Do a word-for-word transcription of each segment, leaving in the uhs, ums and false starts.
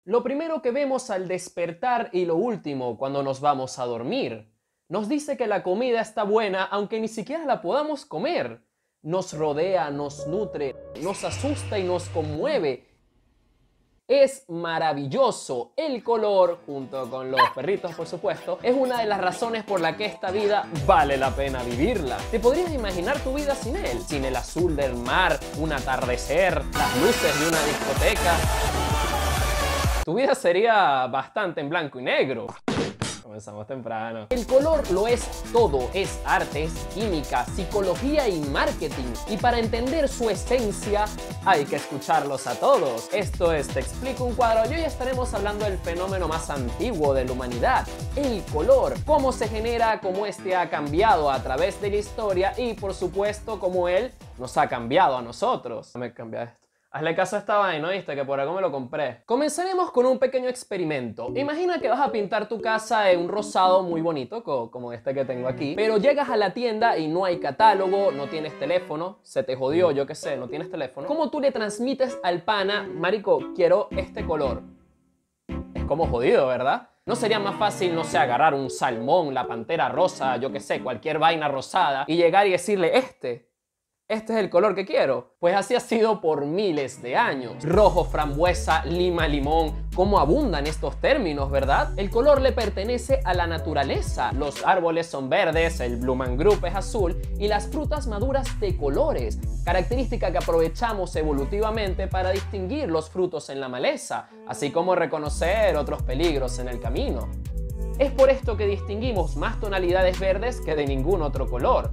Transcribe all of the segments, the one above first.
Lo primero que vemos al despertar y lo último cuando nos vamos a dormir. Nos dice que la comida está buena aunque ni siquiera la podamos comer. Nos rodea, nos nutre, nos asusta y nos conmueve. Es maravilloso. El color, junto con los perritos por supuesto, es una de las razones por la que esta vida vale la pena vivirla. ¿Te podrías imaginar tu vida sin él? Sin el azul del mar, un atardecer, las luces de una discoteca. Tu vida sería bastante en blanco y negro. Comenzamos temprano. El color lo es todo, es arte, es química, psicología y marketing. Y para entender su esencia hay que escucharlos a todos. Esto es Te Explico un Cuadro y hoy estaremos hablando del fenómeno más antiguo de la humanidad, el color. Cómo se genera, cómo este ha cambiado a través de la historia y por supuesto cómo él nos ha cambiado a nosotros. Me cambia esto. Hazle caso a esta vaina, ¿viste? Que por algo me lo compré. Comenzaremos con un pequeño experimento. Imagina que vas a pintar tu casa en un rosado muy bonito, como este que tengo aquí, pero llegas a la tienda y no hay catálogo, no tienes teléfono, se te jodió, yo qué sé, no tienes teléfono. ¿Cómo tú le transmites al pana, marico, quiero este color? Es como jodido, ¿verdad? ¿No sería más fácil, no sé, agarrar un salmón, la pantera rosa, yo qué sé, cualquier vaina rosada y llegar y decirle este? ¿Este es el color que quiero? Pues así ha sido por miles de años. Rojo, frambuesa, lima, limón. ¿Cómo abundan estos términos, verdad? El color le pertenece a la naturaleza. Los árboles son verdes, el Blumengrüpp es azul y las frutas maduras de colores, característica que aprovechamos evolutivamente para distinguir los frutos en la maleza, así como reconocer otros peligros en el camino. Es por esto que distinguimos más tonalidades verdes que de ningún otro color.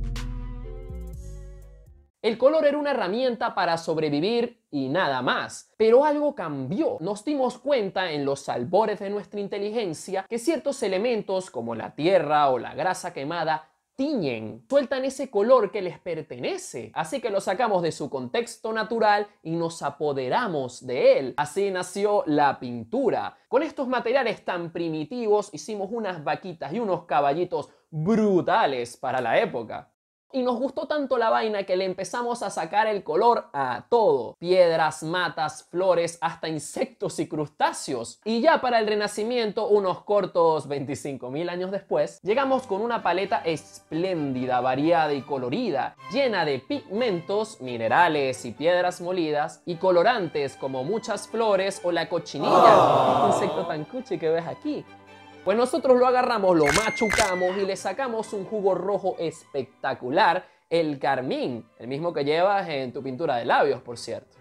El color era una herramienta para sobrevivir y nada más. Pero algo cambió. Nos dimos cuenta en los albores de nuestra inteligencia que ciertos elementos como la tierra o la grasa quemada tiñen, sueltan ese color que les pertenece. Así que lo sacamos de su contexto natural y nos apoderamos de él. Así nació la pintura. Con estos materiales tan primitivos hicimos unas vaquitas y unos caballitos brutales para la época. Y nos gustó tanto la vaina que le empezamos a sacar el color a todo. Piedras, matas, flores, hasta insectos y crustáceos. Y ya para el Renacimiento, unos cortos veinticinco mil años después, llegamos con una paleta espléndida, variada y colorida, llena de pigmentos, minerales y piedras molidas, y colorantes como muchas flores o la cochinilla, oh. Este insecto tan cuchi que ves aquí. Pues nosotros lo agarramos, lo machucamos y le sacamos un jugo rojo espectacular, el carmín, el mismo que llevas en tu pintura de labios, por cierto,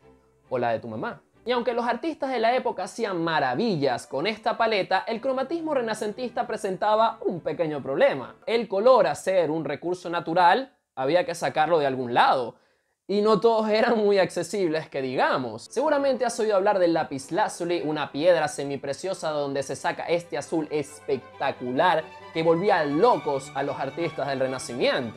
o la de tu mamá. Y aunque los artistas de la época hacían maravillas con esta paleta, el cromatismo renacentista presentaba un pequeño problema. El color, al ser un recurso natural, había que sacarlo de algún lado. Y no todos eran muy accesibles, que digamos. Seguramente has oído hablar del lapislázuli, una piedra semipreciosa donde se saca este azul espectacular que volvía locos a los artistas del Renacimiento.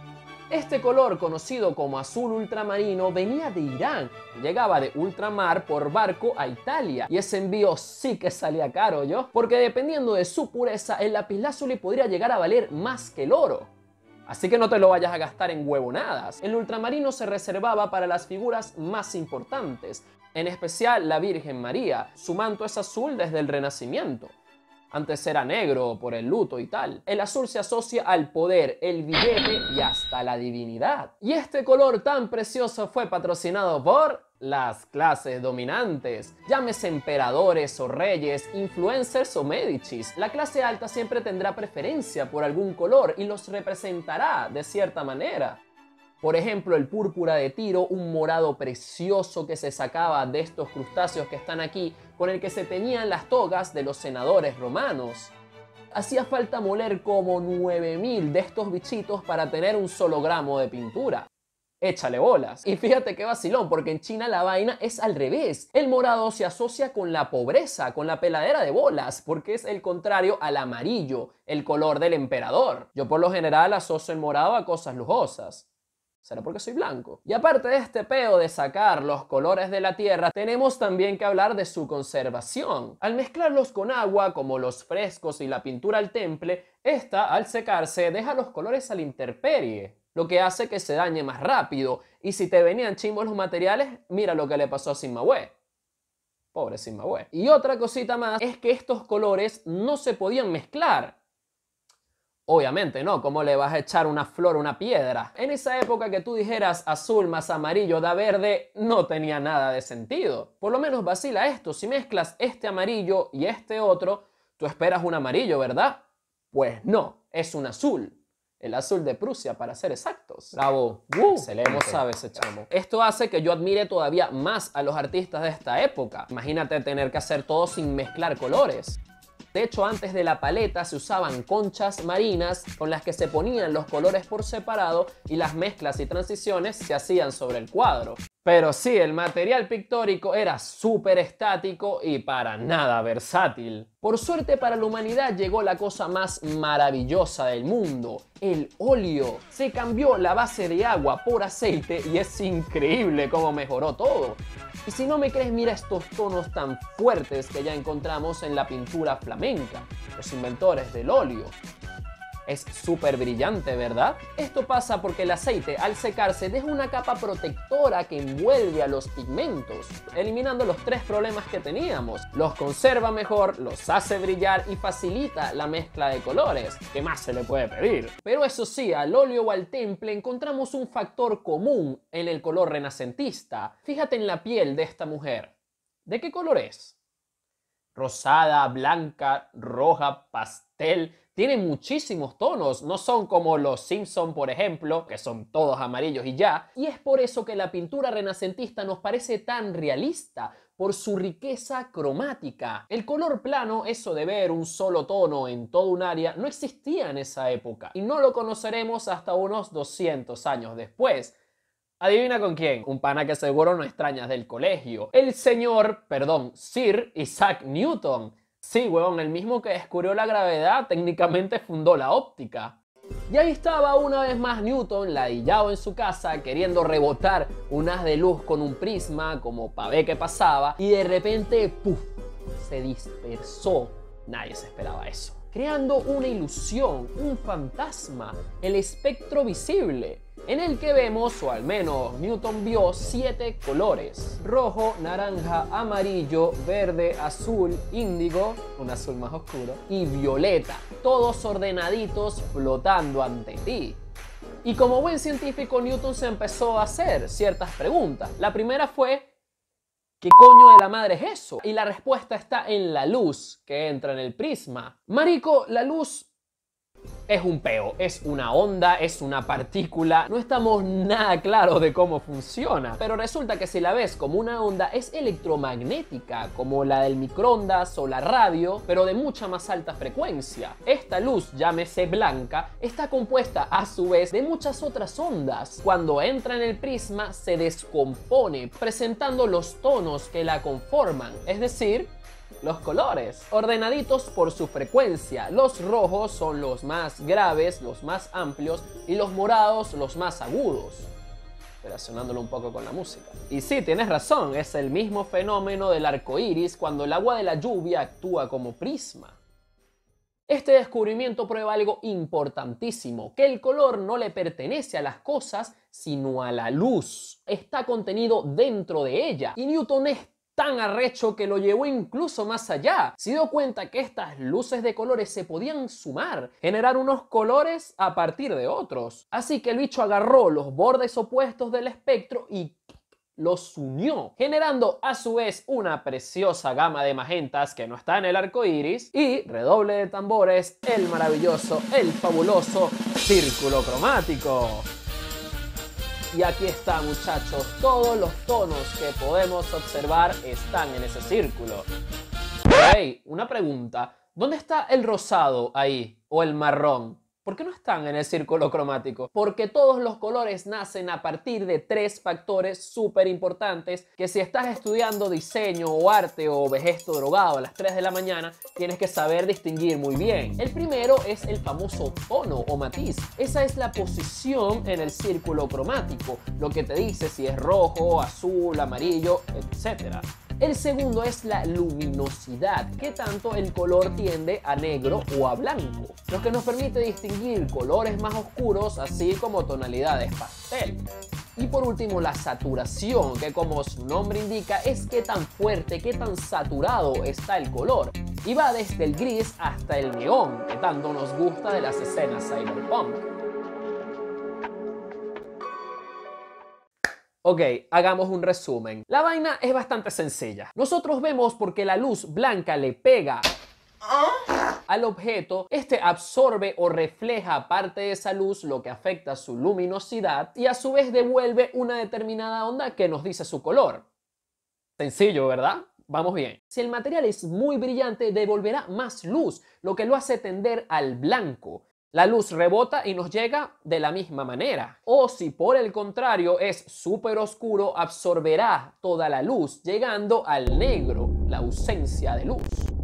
Este color, conocido como azul ultramarino, venía de Irán. Llegaba de ultramar por barco a Italia. Y ese envío sí que salía caro, ¿yo? Porque dependiendo de su pureza, el lapislázuli podría llegar a valer más que el oro. Así que no te lo vayas a gastar en huevonadas. El ultramarino se reservaba para las figuras más importantes, en especial la Virgen María. Su manto es azul desde el Renacimiento. Antes era negro por el luto y tal. El azul se asocia al poder, el billete y hasta la divinidad. Y este color tan precioso fue patrocinado por las clases dominantes, llámese emperadores o reyes, influencers o medicis. La clase alta siempre tendrá preferencia por algún color y los representará de cierta manera. Por ejemplo, el púrpura de Tiro, un morado precioso que se sacaba de estos crustáceos que están aquí, con el que se teñían las togas de los senadores romanos. Hacía falta moler como nueve mil de estos bichitos para tener un solo gramo de pintura. Échale bolas. Y fíjate qué vacilón, porque en China la vaina es al revés. El morado se asocia con la pobreza, con la peladera de bolas, porque es el contrario al amarillo, el color del emperador. Yo por lo general asocio el morado a cosas lujosas. ¿Será porque soy blanco? Y aparte de este peo de sacar los colores de la tierra, tenemos también que hablar de su conservación. Al mezclarlos con agua, como los frescos y la pintura al temple, esta, al secarse, deja los colores a la intemperie, lo que hace que se dañe más rápido. Y si te venían chimbos los materiales, mira lo que le pasó a Cimahue. Pobre Zimbabue. Y otra cosita más es que estos colores no se podían mezclar. Obviamente no, ¿cómo le vas a echar una flor a una piedra? En esa época que tú dijeras azul más amarillo da verde, no tenía nada de sentido. Por lo menos vacila esto, si mezclas este amarillo y este otro, tú esperas un amarillo, ¿verdad? Pues no, es un azul. El azul de Prusia, para ser exactos. Bravo. Uh, Excelente. ¿Cómo sabe ese chamo? Esto hace que yo admire todavía más a los artistas de esta época. Imagínate tener que hacer todo sin mezclar colores. De hecho, antes de la paleta se usaban conchas marinas con las que se ponían los colores por separado y las mezclas y transiciones se hacían sobre el cuadro. Pero sí, el material pictórico era súper estático y para nada versátil. Por suerte para la humanidad llegó la cosa más maravillosa del mundo, el óleo. Se cambió la base de agua por aceite y es increíble cómo mejoró todo. Y si no me crees, mira estos tonos tan fuertes que ya encontramos en la pintura flamenca, los inventores del óleo. Es súper brillante, ¿verdad? Esto pasa porque el aceite al secarse deja una capa protectora que envuelve a los pigmentos, eliminando los tres problemas que teníamos. Los conserva mejor, los hace brillar y facilita la mezcla de colores. ¿Qué más se le puede pedir? Pero eso sí, al óleo o al temple encontramos un factor común en el color renacentista. Fíjate en la piel de esta mujer. ¿De qué color es? Rosada, blanca, roja, pastel. Tiene muchísimos tonos, no son como los Simpson, por ejemplo, que son todos amarillos y ya. Y es por eso que la pintura renacentista nos parece tan realista, por su riqueza cromática. El color plano, eso de ver un solo tono en todo un área, no existía en esa época. Y no lo conoceremos hasta unos doscientos años después. ¿Adivina con quién? Un pana que seguro no extrañas del colegio. El señor, perdón, Sir Isaac Newton. Sí, huevón, el mismo que descubrió la gravedad técnicamente fundó la óptica. Y ahí estaba una vez más Newton, ladillado en su casa, queriendo rebotar un haz de luz con un prisma, como pa' ver qué pasaba, y de repente, ¡puf!, se dispersó. Nadie se esperaba eso. Creando una ilusión, un fantasma, el espectro visible, en el que vemos, o al menos Newton vio, siete colores: rojo, naranja, amarillo, verde, azul, índigo, un azul más oscuro, y violeta, todos ordenaditos flotando ante ti. Y como buen científico, Newton se empezó a hacer ciertas preguntas. La primera fue: ¿qué coño de la madre es eso? Y la respuesta está en la luz que entra en el prisma. Marico, la luz es un peo, es una onda, es una partícula. No estamos nada claros de cómo funciona, pero resulta que si la ves como una onda es electromagnética, como la del microondas o la radio, pero de mucha más alta frecuencia. Esta luz, llámese blanca, está compuesta a su vez de muchas otras ondas. Cuando entra en el prisma se descompone, presentando los tonos que la conforman, es decir, los colores, ordenaditos por su frecuencia. Los rojos son los más graves, los más amplios, y los morados los más agudos, relacionándolo un poco con la música. Y sí, tienes razón, es el mismo fenómeno del arco iris cuando el agua de la lluvia actúa como prisma. Este descubrimiento prueba algo importantísimo, que el color no le pertenece a las cosas, sino a la luz. Está contenido dentro de ella, y Newton es tan arrecho que lo llevó incluso más allá. Se dio cuenta que estas luces de colores se podían sumar, generar unos colores a partir de otros. Así que el bicho agarró los bordes opuestos del espectro y los unió, generando a su vez una preciosa gama de magentas que no está en el arco iris, y, redoble de tambores, el maravilloso, el fabuloso círculo cromático. Y aquí está, muchachos, todos los tonos que podemos observar están en ese círculo. Hey, una pregunta, ¿dónde está el rosado ahí? ¿O el marrón? ¿Por qué no están en el círculo cromático? Porque todos los colores nacen a partir de tres factores súper importantes que, si estás estudiando diseño o arte o ves esto drogado a las tres de la mañana, tienes que saber distinguir muy bien. El primero es el famoso tono o matiz. Esa es la posición en el círculo cromático, lo que te dice si es rojo, azul, amarillo, etcétera. El segundo es la luminosidad, que tanto el color tiende a negro o a blanco, lo que nos permite distinguir colores más oscuros, así como tonalidades pastel. Y por último, la saturación, que como su nombre indica es qué tan fuerte, qué tan saturado está el color. Y va desde el gris hasta el neón, que tanto nos gusta de las escenas cyberpunk. Ok, hagamos un resumen. La vaina es bastante sencilla. Nosotros vemos porque la luz blanca le pega al objeto, este absorbe o refleja parte de esa luz, lo que afecta su luminosidad, y a su vez devuelve una determinada onda que nos dice su color. Sencillo, ¿verdad? Vamos bien. Si el material es muy brillante, devolverá más luz, lo que lo hace tender al blanco. La luz rebota y nos llega de la misma manera. O si por el contrario es súper oscuro, absorberá toda la luz, llegando al negro, la ausencia de luz.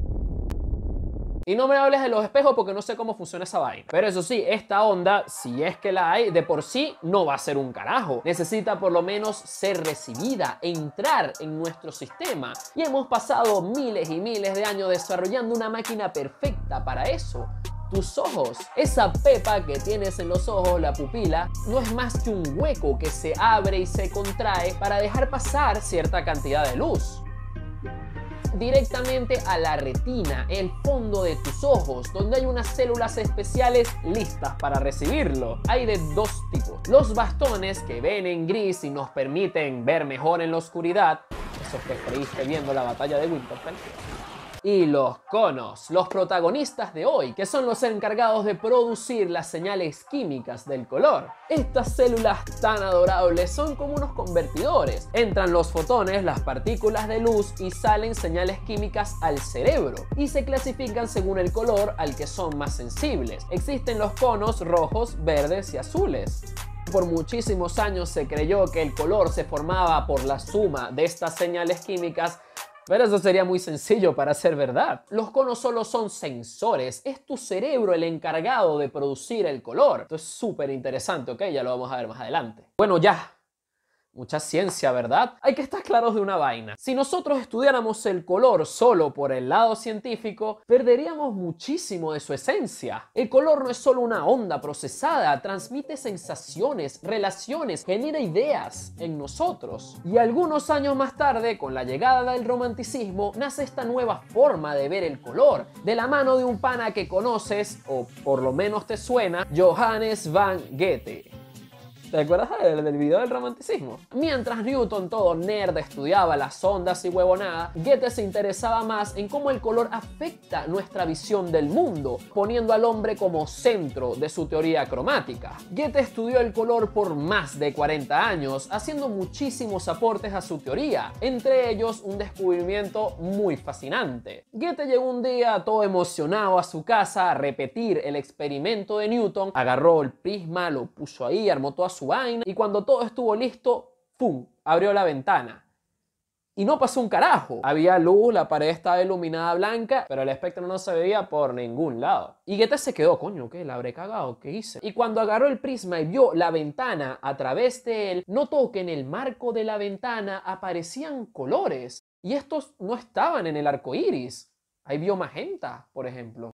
Y no me hables de los espejos porque no sé cómo funciona esa vaina. Pero eso sí, esta onda, si es que la hay, de por sí no va a ser un carajo. Necesita por lo menos ser recibida, entrar en nuestro sistema. Y hemos pasado miles y miles de años desarrollando una máquina perfecta para eso. Tus ojos. Esa pepa que tienes en los ojos, la pupila, no es más que un hueco que se abre y se contrae para dejar pasar cierta cantidad de luz directamente a la retina, el fondo de tus ojos, donde hay unas células especiales listas para recibirlo. Hay de dos tipos: los bastones, que ven en gris y nos permiten ver mejor en la oscuridad, esos que creíste viendo la batalla de Winterfell, y los conos, los protagonistas de hoy, que son los encargados de producir las señales químicas del color. Estas células tan adorables son como unos convertidores. Entran los fotones, las partículas de luz, y salen señales químicas al cerebro, y se clasifican según el color al que son más sensibles. Existen los conos rojos, verdes y azules. Por muchísimos años se creyó que el color se formaba por la suma de estas señales químicas, pero eso sería muy sencillo para ser verdad. Los conos solo son sensores, es tu cerebro el encargado de producir el color. Esto es súper interesante, ¿ok? Ya lo vamos a ver más adelante. Bueno, ya. Mucha ciencia, ¿verdad? Hay que estar claros de una vaina. Si nosotros estudiáramos el color solo por el lado científico, perderíamos muchísimo de su esencia. El color no es solo una onda procesada, transmite sensaciones, relaciones, genera ideas en nosotros. Y algunos años más tarde, con la llegada del romanticismo, nace esta nueva forma de ver el color, de la mano de un pana que conoces, o por lo menos te suena, Johannes van Goethe. ¿Te acuerdas del, del video del romanticismo? Mientras Newton, todo nerd, estudiaba las ondas y huevonada, Goethe se interesaba más en cómo el color afecta nuestra visión del mundo, poniendo al hombre como centro de su teoría cromática. Goethe estudió el color por más de cuarenta años, haciendo muchísimos aportes a su teoría, entre ellos un descubrimiento muy fascinante. Goethe llegó un día todo emocionado a su casa a repetir el experimento de Newton, agarró el prisma, lo puso ahí, armó toda su vaina, y cuando todo estuvo listo, ¡pum!, abrió la ventana. Y no pasó un carajo. Había luz, la pared estaba iluminada blanca, pero el espectro no se veía por ningún lado. Y Goethe se quedó, coño, ¿qué? ¿La habré cagado? ¿Qué hice? Y cuando agarró el prisma y vio la ventana a través de él, notó que en el marco de la ventana aparecían colores. Y estos no estaban en el arco iris. Ahí vio magenta, por ejemplo.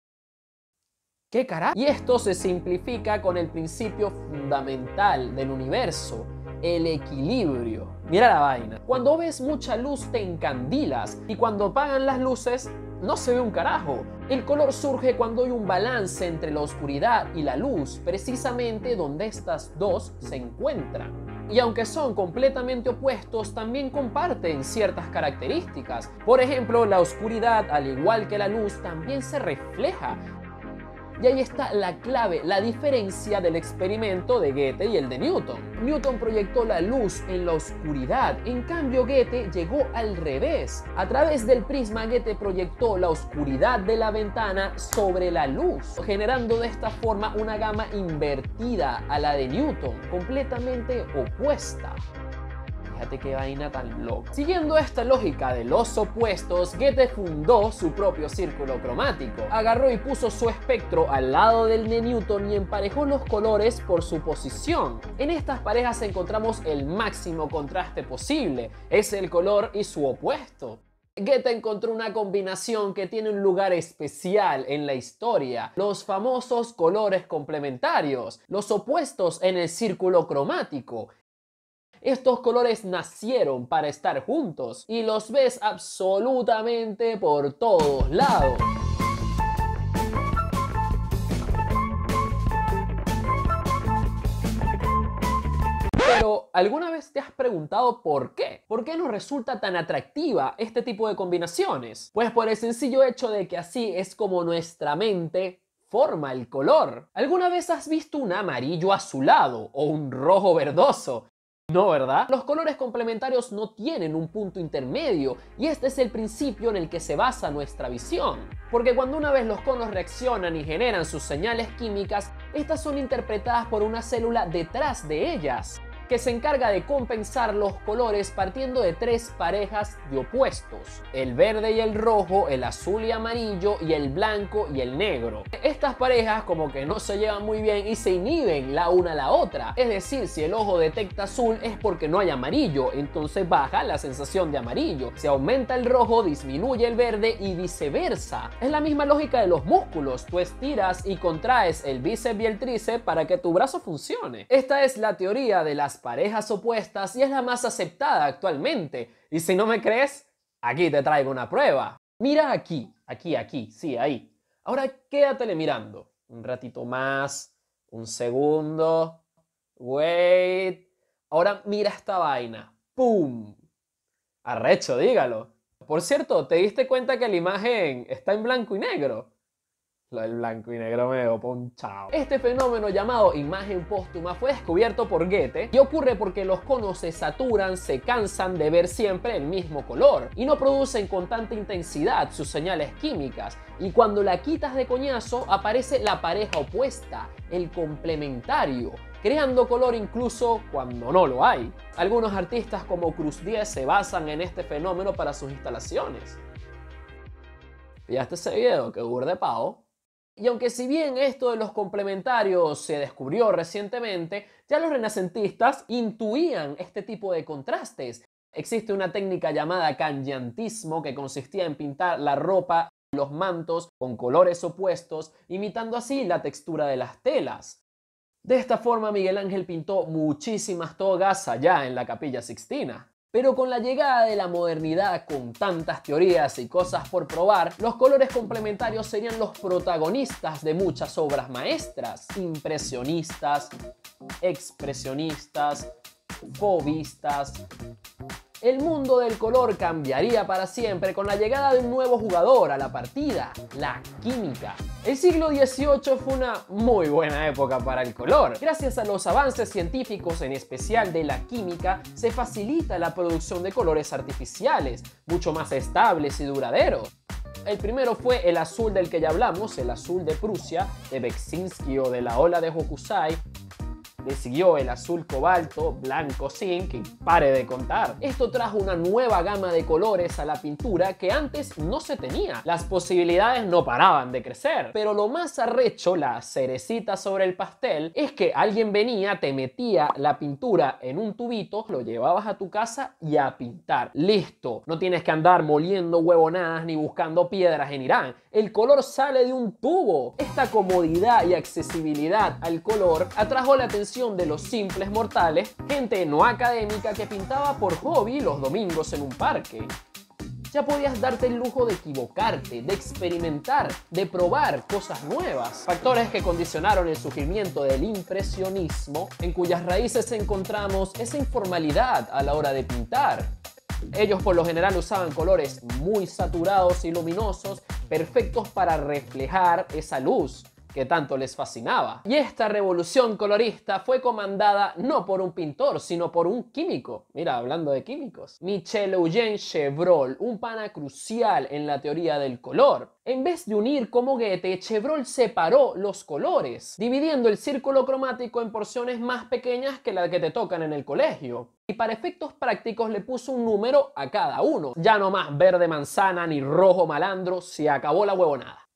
¿Qué carajo? Y esto se simplifica con el principio fundamental del universo, el equilibrio. Mira la vaina. Cuando ves mucha luz te encandilas, y cuando apagan las luces no se ve un carajo. El color surge cuando hay un balance entre la oscuridad y la luz, precisamente donde estas dos se encuentran. Y aunque son completamente opuestos, también comparten ciertas características. Por ejemplo, la oscuridad, al igual que la luz, también se refleja. Y ahí está la clave, la diferencia del experimento de Goethe y el de Newton. Newton proyectó la luz en la oscuridad, en cambio Goethe llegó al revés. A través del prisma, Goethe proyectó la oscuridad de la ventana sobre la luz, generando de esta forma una gama invertida a la de Newton, completamente opuesta. Fíjate qué vaina tan loca. Siguiendo esta lógica de los opuestos, Goethe fundó su propio círculo cromático. Agarró y puso su espectro al lado del de Newton y emparejó los colores por su posición. En estas parejas encontramos el máximo contraste posible, es el color y su opuesto. Goethe encontró una combinación que tiene un lugar especial en la historia, los famosos colores complementarios, los opuestos en el círculo cromático. Estos colores nacieron para estar juntos y los ves absolutamente por todos lados. Pero, ¿alguna vez te has preguntado por qué? ¿Por qué nos resulta tan atractiva este tipo de combinaciones? Pues por el sencillo hecho de que así es como nuestra mente forma el color. ¿Alguna vez has visto un amarillo azulado o un rojo verdoso? No, ¿verdad? Los colores complementarios no tienen un punto intermedio y este es el principio en el que se basa nuestra visión. Porque cuando una vez los conos reaccionan y generan sus señales químicas, estas son interpretadas por una célula detrás de ellas, que se encarga de compensar los colores partiendo de tres parejas de opuestos: el verde y el rojo, el azul y amarillo y el blanco y el negro. Estas parejas como que no se llevan muy bien y se inhiben la una a la otra, es decir, si el ojo detecta azul es porque no hay amarillo, entonces baja la sensación de amarillo. Si aumenta el rojo, disminuye el verde y viceversa. Es la misma lógica de los músculos: tú estiras y contraes el bíceps y el tríceps para que tu brazo funcione. Esta es la teoría de las parejas opuestas y es la más aceptada actualmente. Y si no me crees, aquí te traigo una prueba. Mira aquí, aquí, aquí, sí, ahí. Ahora quédatele mirando. Un ratito más, un segundo. Wait. Ahora mira esta vaina. ¡Pum! Arrecho, dígalo. Por cierto, ¿te diste cuenta que la imagen está en blanco y negro? Lo del blanco y negro me dejó ponchado. Este fenómeno llamado imagen póstuma fue descubierto por Goethe y ocurre porque los conos se saturan, se cansan de ver siempre el mismo color y no producen con tanta intensidad sus señales químicas, y cuando la quitas de coñazo aparece la pareja opuesta, el complementario, creando color incluso cuando no lo hay. Algunos artistas como Cruz diez se basan en este fenómeno para sus instalaciones. ¿Pillaste ese video? Que burda de pavo. Y aunque si bien esto de los complementarios se descubrió recientemente, ya los renacentistas intuían este tipo de contrastes. Existe una técnica llamada kangiantismo que consistía en pintar la ropa y los mantos con colores opuestos, imitando así la textura de las telas. De esta forma Miguel Ángel pintó muchísimas togas allá en la Capilla Sixtina. Pero con la llegada de la modernidad, con tantas teorías y cosas por probar, los colores complementarios serían los protagonistas de muchas obras maestras: impresionistas, expresionistas, fauvistas. El mundo del color cambiaría para siempre con la llegada de un nuevo jugador a la partida: la química. El siglo dieciocho fue una muy buena época para el color. Gracias a los avances científicos, en especial de la química, se facilita la producción de colores artificiales, mucho más estables y duraderos. El primero fue el azul del que ya hablamos, el azul de Prusia, de Beksinski o de la ola de Hokusai. Le siguió el azul cobalto, blanco zinc y pare de contar. Esto trajo una nueva gama de colores a la pintura que antes no se tenía. Las posibilidades no paraban de crecer. Pero lo más arrecho, la cerecita sobre el pastel, es que alguien venía, te metía la pintura en un tubito, lo llevabas a tu casa y a pintar. Listo. No tienes que andar moliendo huevonadas ni buscando piedras en Irán. El color sale de un tubo. Esta comodidad y accesibilidad al color atrajo la atención de los simples mortales, gente no académica que pintaba por hobby los domingos en un parque. Ya podías darte el lujo de equivocarte, de experimentar, de probar cosas nuevas. Factores que condicionaron el surgimiento del impresionismo, en cuyas raíces encontramos esa informalidad a la hora de pintar. Ellos por lo general usaban colores muy saturados y luminosos, perfectos para reflejar esa luz que tanto les fascinaba. Y esta revolución colorista fue comandada no por un pintor, sino por un químico. Mira, hablando de químicos. Michel Eugène Chevreul, un pana crucial en la teoría del color. En vez de unir como Goethe, Chevreul separó los colores, dividiendo el círculo cromático en porciones más pequeñas que las que te tocan en el colegio. Y para efectos prácticos le puso un número a cada uno. Ya no más verde manzana ni rojo malandro, se acabó la huevonada.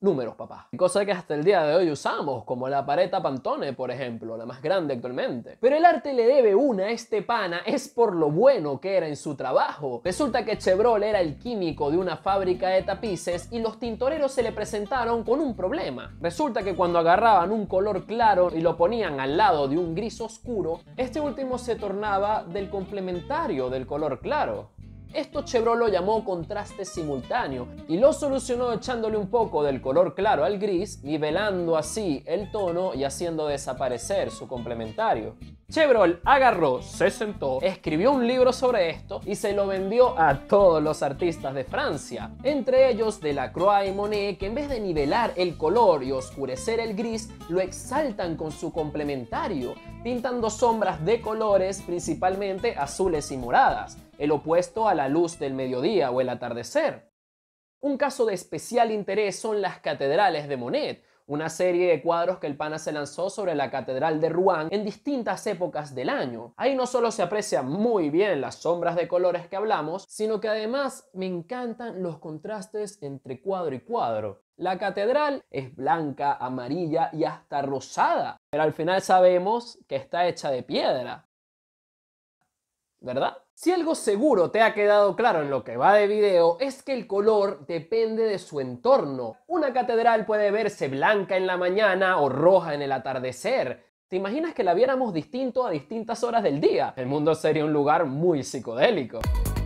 números, papá. Cosa que hasta el día de hoy usamos, como la Paretta Pantone, por ejemplo, la más grande actualmente. Pero el arte le debe una a este pana es por lo bueno que era en su trabajo. Resulta que Chevrolet era el químico de una fábrica de tapices y los tintoreros se le presentaron con un problema. Resulta que cuando agarraban un color claro y lo ponían al lado de un gris oscuro, este último se tornaba del complementario del color claro. Esto Chevrolet lo llamó contraste simultáneo y lo solucionó echándole un poco del color claro al gris, nivelando así el tono y haciendo desaparecer su complementario. Chevrolet agarró, se sentó, escribió un libro sobre esto y se lo vendió a todos los artistas de Francia, entre ellos Delacroix y Monet, que en vez de nivelar el color y oscurecer el gris, lo exaltan con su complementario, pintando sombras de colores principalmente azules y moradas, el opuesto a la luz del mediodía o el atardecer. Un caso de especial interés son las catedrales de Monet, una serie de cuadros que el pana se lanzó sobre la catedral de Rouen en distintas épocas del año. Ahí no solo se aprecian muy bien las sombras de colores que hablamos, sino que además me encantan los contrastes entre cuadro y cuadro. La catedral es blanca, amarilla y hasta rosada, pero al final sabemos que está hecha de piedra, ¿verdad? Si algo seguro te ha quedado claro en lo que va de video es que el color depende de su entorno. Una catedral puede verse blanca en la mañana o roja en el atardecer. ¿Te imaginas que la viéramos distinto a distintas horas del día? El mundo sería un lugar muy psicodélico.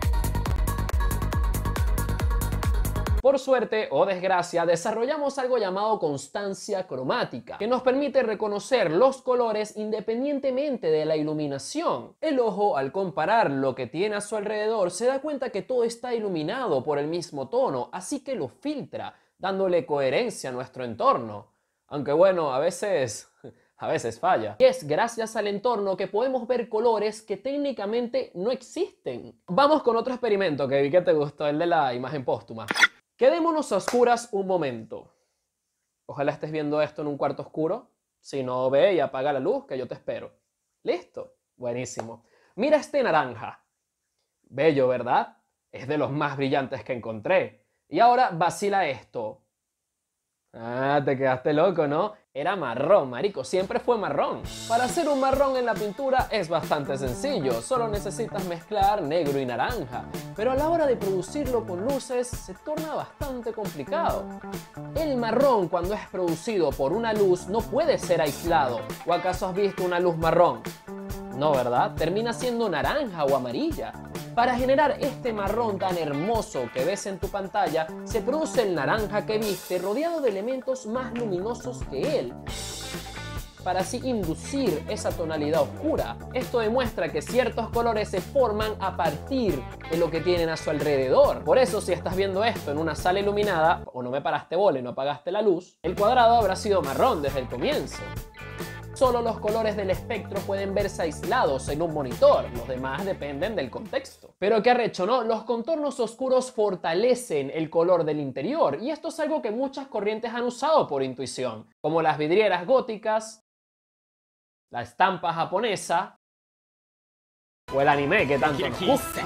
Por suerte o desgracia, desarrollamos algo llamado constancia cromática, que nos permite reconocer los colores independientemente de la iluminación. El ojo, al comparar lo que tiene a su alrededor, se da cuenta que todo está iluminado por el mismo tono, así que lo filtra, dándole coherencia a nuestro entorno. Aunque bueno, a veces... a veces falla. Y es gracias al entorno que podemos ver colores que técnicamente no existen. Vamos con otro experimento que vi que te gustó, el de la imagen póstuma. Quedémonos a oscuras un momento. Ojalá estés viendo esto en un cuarto oscuro. Si no, ve y apaga la luz que yo te espero. ¿Listo? Buenísimo. Mira este naranja. Bello, ¿verdad? Es de los más brillantes que encontré. Y ahora vacila esto. Ah, te quedaste loco, ¿no? Era marrón, marico, siempre fue marrón. Para hacer un marrón en la pintura es bastante sencillo, solo necesitas mezclar negro y naranja. Pero a la hora de producirlo con luces se torna bastante complicado. El marrón, cuando es producido por una luz, no puede ser aislado. ¿O acaso has visto una luz marrón? No, ¿verdad? Termina siendo naranja o amarilla. Para generar este marrón tan hermoso que ves en tu pantalla, se produce el naranja que viste rodeado de elementos más luminosos que él, para así inducir esa tonalidad oscura. Esto demuestra que ciertos colores se forman a partir de lo que tienen a su alrededor. Por eso, si estás viendo esto en una sala iluminada, o no me paraste bola y no apagaste la luz, el cuadrado habrá sido marrón desde el comienzo. Solo los colores del espectro pueden verse aislados en un monitor, los demás dependen del contexto. Pero qué arrecho, ¿no? Los contornos oscuros fortalecen el color del interior, y esto es algo que muchas corrientes han usado por intuición, como las vidrieras góticas, la estampa japonesa o el anime que tanto nos gusta.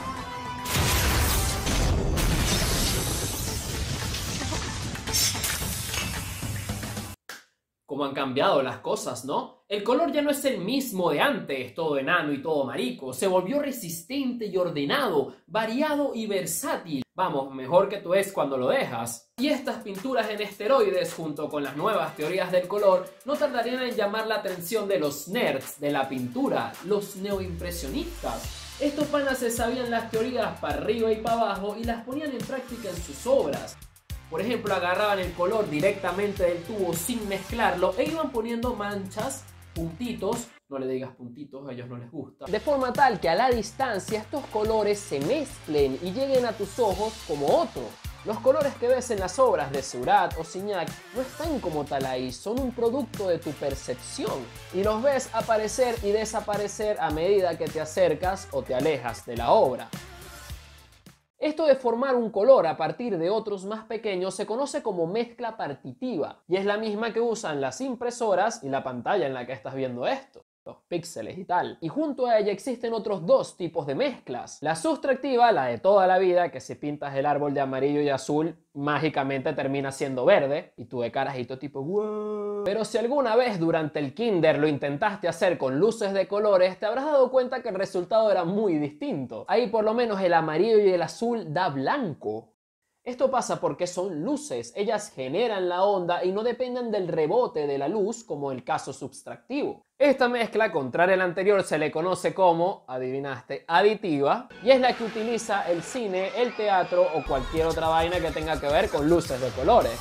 Cómo han cambiado las cosas, ¿no? El color ya no es el mismo de antes, todo enano y todo marico. Se volvió resistente y ordenado, variado y versátil. Vamos, mejor que tú es cuando lo dejas. Y estas pinturas en esteroides, junto con las nuevas teorías del color, no tardarían en llamar la atención de los nerds de la pintura, los neoimpresionistas. Estos panas se sabían las teorías para arriba y para abajo y las ponían en práctica en sus obras. Por ejemplo, agarraban el color directamente del tubo sin mezclarlo e iban poniendo manchas, puntitos, no le digas puntitos, a ellos no les gusta, de forma tal que a la distancia estos colores se mezclen y lleguen a tus ojos como otro. Los colores que ves en las obras de Seurat o Signac no están como tal ahí, son un producto de tu percepción y los ves aparecer y desaparecer a medida que te acercas o te alejas de la obra. Esto de formar un color a partir de otros más pequeños se conoce como mezcla partitiva y es la misma que usan las impresoras y la pantalla en la que estás viendo esto. los píxeles y tal. Y junto a ella existen otros dos tipos de mezclas. La sustractiva, la de toda la vida, que si pintas el árbol de amarillo y azul, mágicamente termina siendo verde, y tú de carajito tipo wow. Pero si alguna vez durante el kinder lo intentaste hacer con luces de colores, te habrás dado cuenta que el resultado era muy distinto. Ahí por lo menos el amarillo y el azul da blanco. Esto pasa porque son luces, ellas generan la onda y no dependen del rebote de la luz como el caso subtractivo. Esta mezcla, contraria a la anterior, se le conoce como, adivinaste, aditiva, y es la que utiliza el cine, el teatro o cualquier otra vaina que tenga que ver con luces de colores.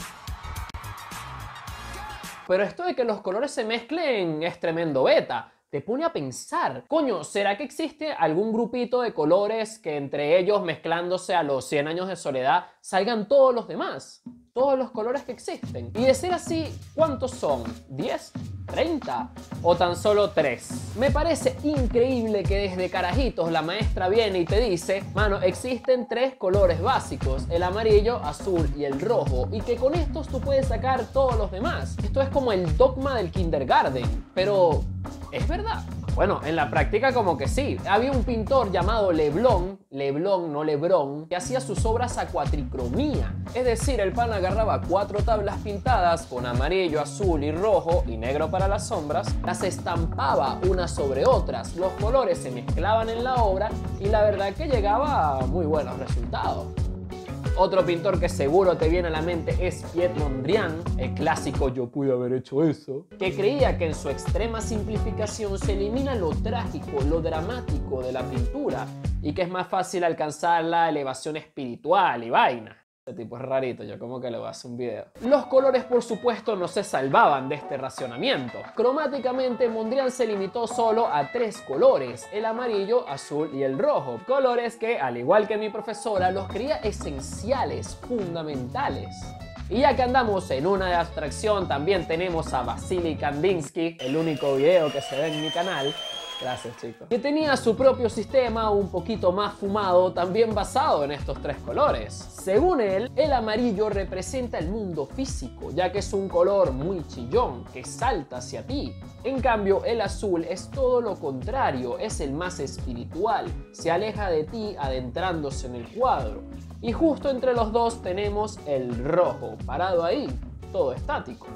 Pero esto de que los colores se mezclen es tremendo beta. Te pone a pensar, coño, ¿será que existe algún grupito de colores que entre ellos, mezclándose a los cien años de soledad, salgan todos los demás? Todos los colores que existen. Y de ser así, ¿cuántos son? ¿diez? ¿treinta? ¿O tan solo tres? Me parece increíble que desde carajitos la maestra viene y te dice, mano, existen tres colores básicos, el amarillo, azul y el rojo, y que con estos tú puedes sacar todos los demás. Esto es como el dogma del kindergarten, pero ¿es verdad? Bueno, en la práctica como que sí. Había un pintor llamado Leblon, Leblon, no Lebrón, que hacía sus obras a cuatricromía. Es decir, el pan agarraba cuatro tablas pintadas con amarillo, azul y rojo y negro para las sombras, las estampaba unas sobre otras, los colores se mezclaban en la obra y la verdad que llegaba a muy buenos resultados. Otro pintor que seguro te viene a la mente es Piet Mondrian, el clásico "yo pude haber hecho eso", que creía que en su extrema simplificación se elimina lo trágico, lo dramático de la pintura y que es más fácil alcanzar la elevación espiritual y vaina. Este tipo es rarito, yo como que le voy a hacer un video. Los colores, por supuesto, no se salvaban de este racionamiento. Cromáticamente, Mondrian se limitó solo a tres colores, el amarillo, azul y el rojo. Colores que, al igual que mi profesora, los creía esenciales, fundamentales. Y ya que andamos en una de abstracción, también tenemos a Vasily Kandinsky, el único video que se ve en mi canal. Gracias, chicos. Que tenía su propio sistema un poquito más fumado, también basado en estos tres colores. Según él, el amarillo representa el mundo físico, ya que es un color muy chillón, que salta hacia ti. En cambio, el azul es todo lo contrario, es el más espiritual, se aleja de ti adentrándose en el cuadro. Y justo entre los dos tenemos el rojo, parado ahí, todo estático.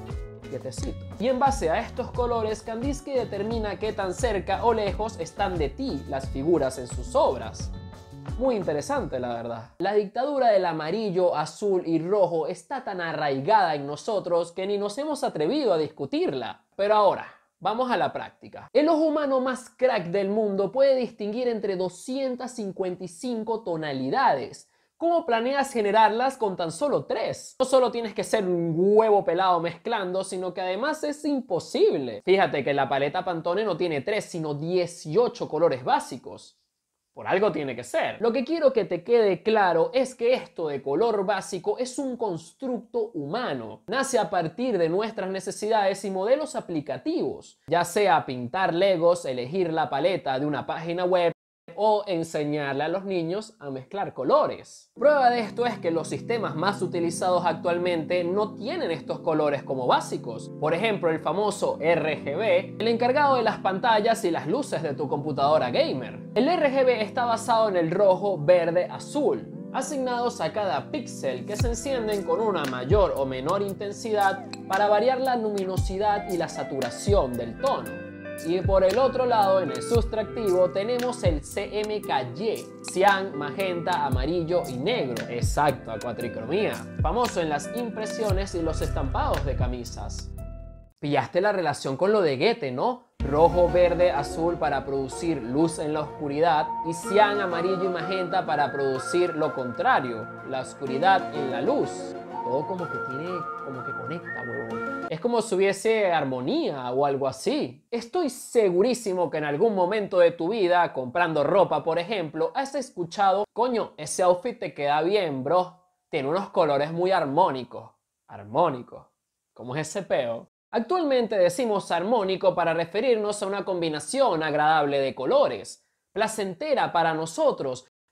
Y en base a estos colores, Kandinsky determina qué tan cerca o lejos están de ti las figuras en sus obras. Muy interesante, la verdad. La dictadura del amarillo, azul y rojo está tan arraigada en nosotros que ni nos hemos atrevido a discutirla. Pero ahora, vamos a la práctica. El ojo humano más crack del mundo puede distinguir entre doscientas cincuenta y cinco tonalidades. ¿Cómo planeas generarlas con tan solo tres? No solo tienes que ser un huevo pelado mezclando, sino que además es imposible. Fíjate que la paleta Pantone no tiene tres, sino dieciocho colores básicos. Por algo tiene que ser. Lo que quiero que te quede claro es que esto de color básico es un constructo humano. Nace a partir de nuestras necesidades y modelos aplicativos. Ya sea pintar Legos, elegir la paleta de una página web, o enseñarle a los niños a mezclar colores. Prueba de esto es que los sistemas más utilizados actualmente no tienen estos colores como básicos. Por ejemplo, el famoso R G B, el encargado de las pantallas y las luces de tu computadora gamer. El R G B está basado en el rojo, verde, azul, asignados a cada píxel, que se encienden con una mayor o menor intensidad para variar la luminosidad y la saturación del tono. Y por el otro lado, en el sustractivo, tenemos el C M K Y, cian, magenta, amarillo y negro. Exacto, a cuatricromía. Famoso en las impresiones y los estampados de camisas. Pillaste la relación con lo de Goethe, ¿no? Rojo, verde, azul para producir luz en la oscuridad y cian, amarillo y magenta para producir lo contrario, la oscuridad en la luz. Todo como que tiene, como que conecta, huevón. Es como si hubiese armonía o algo así. Estoy segurísimo que en algún momento de tu vida, comprando ropa por ejemplo, has escuchado, coño, ese outfit te queda bien, bro. Tiene unos colores muy armónicos. Armónicos. ¿Cómo es ese peo? Actualmente decimos armónico para referirnos a una combinación agradable de colores, placentera para nosotros,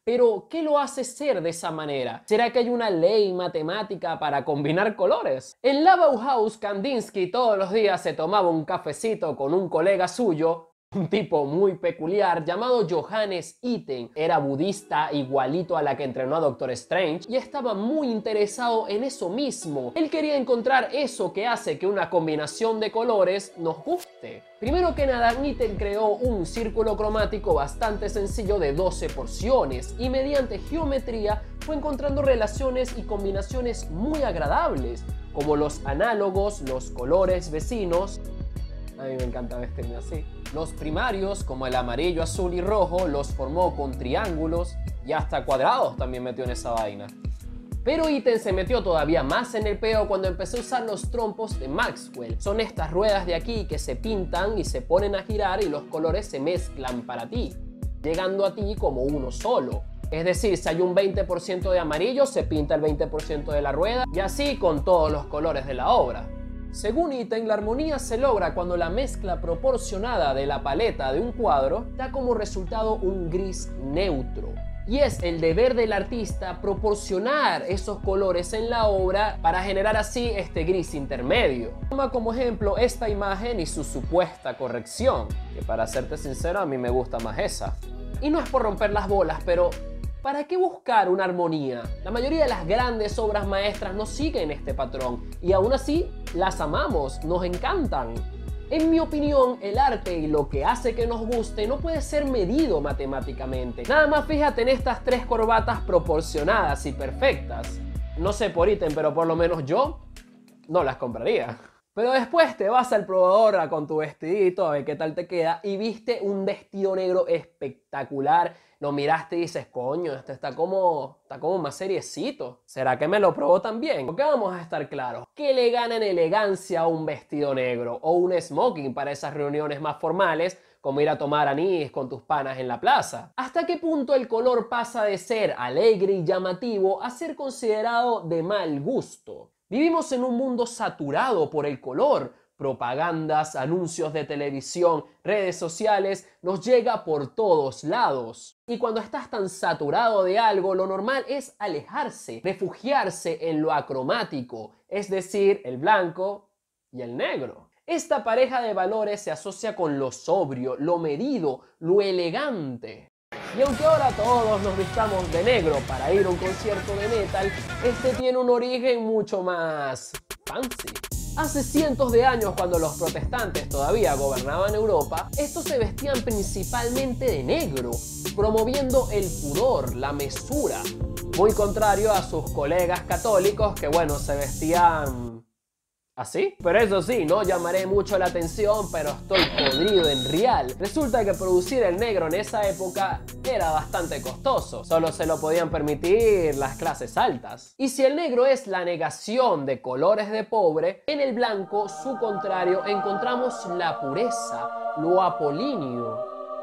Pero, ¿qué lo hace ser de esa manera? ¿Será que hay una ley matemática para combinar colores? En la Bauhaus, Kandinsky todos los días se tomaba un cafecito con un colega suyo, un tipo muy peculiar llamado Johannes Itten. Era budista, igualito a la que entrenó a Doctor Strange, y estaba muy interesado en eso mismo. Él quería encontrar eso que hace que una combinación de colores nos guste. Primero que nada, Itten creó un círculo cromático bastante sencillo de doce porciones y mediante geometría fue encontrando relaciones y combinaciones muy agradables, como los análogos, los colores vecinos. A mí me encanta vestirme así. Los primarios, como el amarillo, azul y rojo, los formó con triángulos y hasta cuadrados también metió en esa vaina. Pero Itten se metió todavía más en el peo cuando empezó a usar los trompos de Maxwell. Son estas ruedas de aquí que se pintan y se ponen a girar y los colores se mezclan para ti, llegando a ti como uno solo. Es decir, si hay un veinte por ciento de amarillo, se pinta el veinte por ciento de la rueda y así con todos los colores de la obra. Según Itten, la armonía se logra cuando la mezcla proporcionada de la paleta de un cuadro da como resultado un gris neutro. Y es el deber del artista proporcionar esos colores en la obra para generar así este gris intermedio. Toma como ejemplo esta imagen y su supuesta corrección, que para serte sincero a mí me gusta más esa. Y no es por romper las bolas, pero ¿para qué buscar una armonía? La mayoría de las grandes obras maestras no siguen este patrón y aún así las amamos, nos encantan. En mi opinión, el arte y lo que hace que nos guste no puede ser medido matemáticamente. Nada más fíjate en estas tres corbatas proporcionadas y perfectas. No sé por Itten, pero por lo menos yo no las compraría. Pero después te vas al probador con tu vestidito a ver qué tal te queda y viste un vestido negro espectacular. Lo miraste y dices, coño, este está como, está como más seriecito. ¿Será que me lo probó también? Porque vamos a estar claros, ¿qué le gana en elegancia a un vestido negro o un smoking para esas reuniones más formales, como ir a tomar anís con tus panas en la plaza? ¿Hasta qué punto el color pasa de ser alegre y llamativo a ser considerado de mal gusto? Vivimos en un mundo saturado por el color. Propagandas, anuncios de televisión, redes sociales, nos llega por todos lados. Y cuando estás tan saturado de algo, lo normal es alejarse, refugiarse en lo acromático, es decir, el blanco y el negro. Esta pareja de valores se asocia con lo sobrio, lo medido, lo elegante. Y aunque ahora todos nos vistamos de negro para ir a un concierto de metal, este tiene un origen mucho más fancy. Hace cientos de años, cuando los protestantes todavía gobernaban Europa, estos se vestían principalmente de negro, promoviendo el pudor, la mesura, muy contrario a sus colegas católicos que, bueno, se vestían así. Pero eso sí, no llamaré mucho la atención, pero estoy podrido en real. Resulta que producir el negro en esa época era bastante costoso. Solo se lo podían permitir las clases altas. Y si el negro es la negación de colores de pobre, en el blanco, su contrario, encontramos la pureza, lo apolíneo.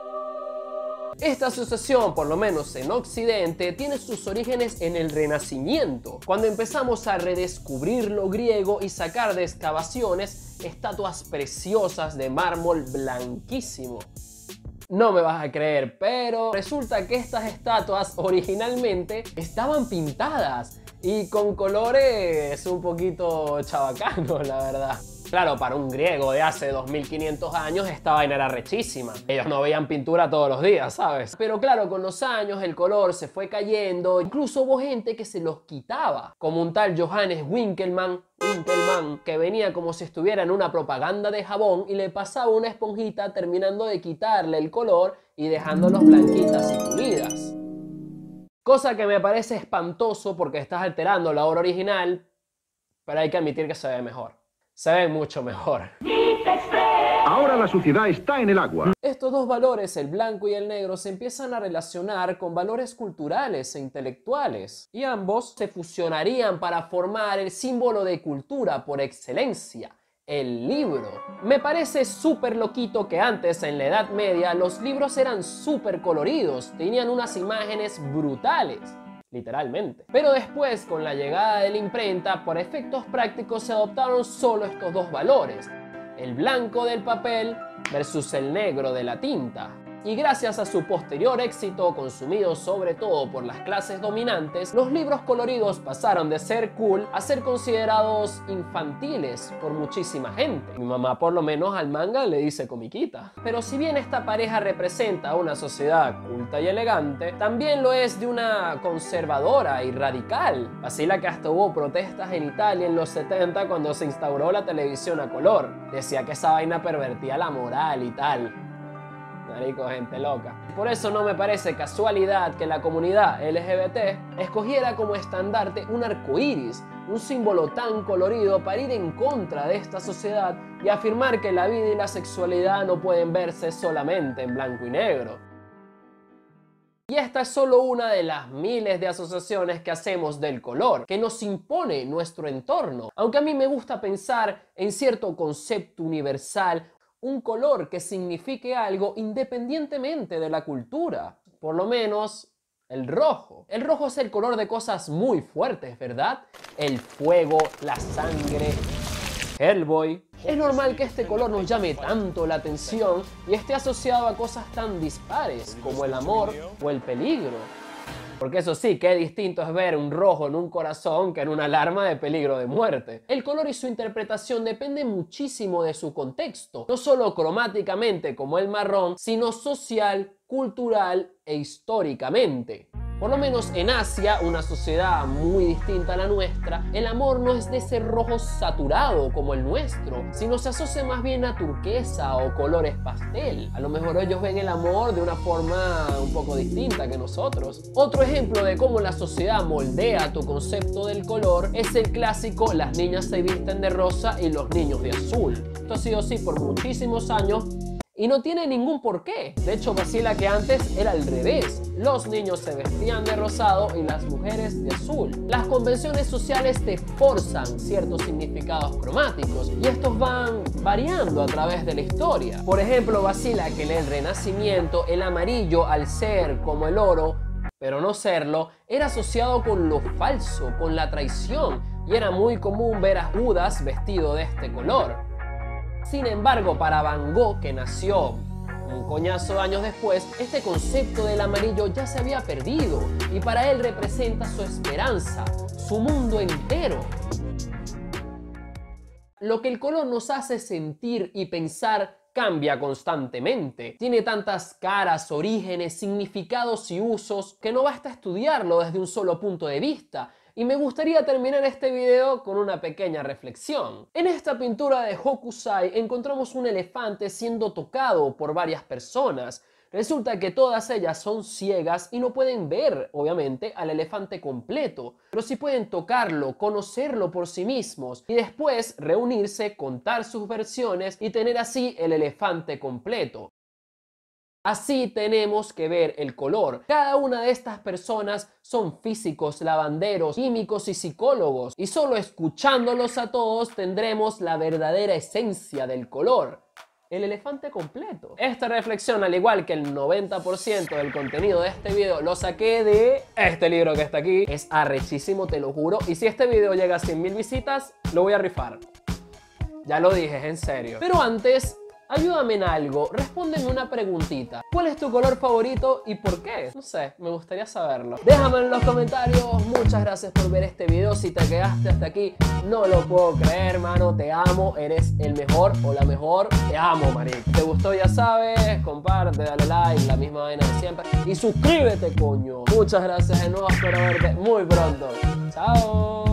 Esta asociación, por lo menos en Occidente, tiene sus orígenes en el Renacimiento, cuando empezamos a redescubrir lo griego y sacar de excavaciones estatuas preciosas de mármol blanquísimo. No me vas a creer, pero resulta que estas estatuas originalmente estaban pintadas y con colores un poquito chabacanos, la verdad. Claro, para un griego de hace dos mil quinientos años esta vaina era rechísima. Ellos no veían pintura todos los días, ¿sabes? Pero claro, con los años el color se fue cayendo. Incluso hubo gente que se los quitaba. Como un tal Johannes Winkelmann, Winkelmann, que venía como si estuviera en una propaganda de jabón y le pasaba una esponjita terminando de quitarle el color y dejándolos blanquitas y pulidas. Cosa que me parece espantoso porque estás alterando la obra original, pero hay que admitir que se ve mejor. Se ve mucho mejor. Ahora la suciedad está en el agua. Estos dos valores, el blanco y el negro, se empiezan a relacionar con valores culturales e intelectuales. Y ambos se fusionarían para formar el símbolo de cultura por excelencia, el libro. Me parece súper loquito que antes, en la Edad Media, los libros eran súper coloridos, tenían unas imágenes brutales. Literalmente. Pero después, con la llegada de la imprenta, por efectos prácticos se adoptaron solo estos dos valores, el blanco del papel versus el negro de la tinta. Y gracias a su posterior éxito, consumido sobre todo por las clases dominantes, los libros coloridos pasaron de ser cool a ser considerados infantiles por muchísima gente. Mi mamá por lo menos al manga le dice comiquita. Pero si bien esta pareja representa una sociedad culta y elegante, también lo es de una conservadora y radical. Vacila que hasta hubo protestas en Italia en los setenta cuando se instauró la televisión a color. Decía que esa vaina pervertía la moral y tal. Marico, gente loca. Por eso no me parece casualidad que la comunidad L G B T escogiera como estandarte un arco iris, un símbolo tan colorido para ir en contra de esta sociedad y afirmar que la vida y la sexualidad no pueden verse solamente en blanco y negro. Y esta es solo una de las miles de asociaciones que hacemos del color, que nos impone nuestro entorno. Aunque a mí me gusta pensar en cierto concepto universal, un color que signifique algo independientemente de la cultura. Por lo menos el rojo. El rojo es el color de cosas muy fuertes, ¿verdad? El fuego, la sangre, Hellboy. Es normal que este color nos llame tanto la atención y esté asociado a cosas tan dispares como el amor o el peligro. Porque eso sí, qué distinto es ver un rojo en un corazón que en una alarma de peligro de muerte. El color y su interpretación dependen muchísimo de su contexto, no solo cromáticamente como el marrón, sino social, cultural e históricamente. Por lo menos en Asia, una sociedad muy distinta a la nuestra, el amor no es de ese rojo saturado como el nuestro, sino se asocia más bien a turquesa o colores pastel. A lo mejor ellos ven el amor de una forma un poco distinta que nosotros. Otro ejemplo de cómo la sociedad moldea tu concepto del color es el clásico las niñas se visten de rosa y los niños de azul. Esto ha sido así por muchísimos años y no tiene ningún porqué. De hecho, vacila que antes era al revés. Los niños se vestían de rosado y las mujeres de azul. Las convenciones sociales te forzan ciertos significados cromáticos y estos van variando a través de la historia. Por ejemplo, vacila que en el Renacimiento el amarillo, al ser como el oro, pero no serlo, era asociado con lo falso, con la traición, y era muy común ver a Judas vestido de este color. Sin embargo, para Van Gogh, que nació un coñazo de años después, este concepto del amarillo ya se había perdido y para él representa su esperanza, su mundo entero. Lo que el color nos hace sentir y pensar cambia constantemente. Tiene tantas caras, orígenes, significados y usos que no basta estudiarlo desde un solo punto de vista. Y me gustaría terminar este video con una pequeña reflexión. En esta pintura de Hokusai encontramos un elefante siendo tocado por varias personas. Resulta que todas ellas son ciegas y no pueden ver, obviamente, al elefante completo, pero sí pueden tocarlo, conocerlo por sí mismos y después reunirse, contar sus versiones y tener así el elefante completo. Así tenemos que ver el color. Cada una de estas personas son físicos, lavanderos, químicos y psicólogos, y solo escuchándolos a todos tendremos la verdadera esencia del color. El elefante completo. Esta reflexión, al igual que el noventa por ciento del contenido de este video, lo saqué de este libro que está aquí. Es arrechísimo, te lo juro. Y si este video llega a cien mil visitas, lo voy a rifar. Ya lo dije, es en serio. Pero antes, ayúdame en algo, respóndeme una preguntita. ¿Cuál es tu color favorito y por qué? No sé, me gustaría saberlo. Déjame en los comentarios. Muchas gracias por ver este video. Si te quedaste hasta aquí, no lo puedo creer, mano. Te amo, eres el mejor o la mejor. Te amo, marico. ¿Te gustó? Ya sabes, comparte, dale like, la misma vaina de siempre. Y suscríbete, coño. Muchas gracias de nuevo, espero verte muy pronto. Chao.